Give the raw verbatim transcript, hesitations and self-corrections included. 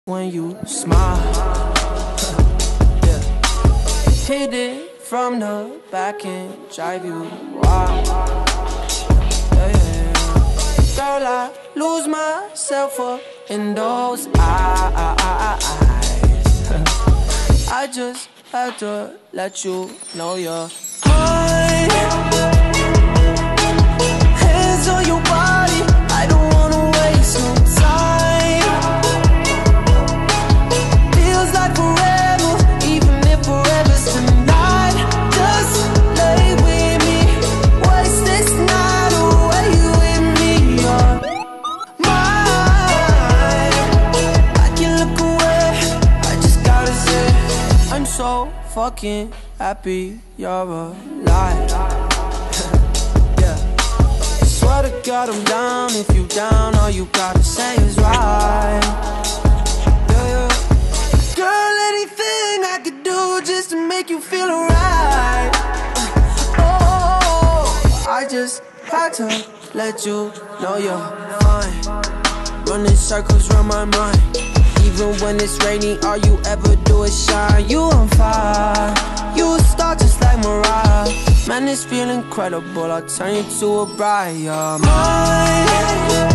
when you smile. Yeah. Hit it from the back and drive you wild. Yeah, yeah, yeah. Girl, I lose myself up in those eyes. I just have to let you know you're mine. Hands on your body, I don't wanna waste no time. Feels like forever, even if forever's tonight. Just lay with me, waste this night away with me. You're mine. I can look away, I just gotta say I'm so fucking happy you're alive. Yeah. Swear to God I'm down. If you down, all you gotta say is right. Yeah, yeah. Girl, anything I could do just to make you feel alright. Oh, I just had to let you know you're fine. Running circles around my mind. Even when it's rainy, all you ever do is shine. You on fire, you a star just like Mariah. Man, this feel incredible, I'll turn you to a bride. You're mine.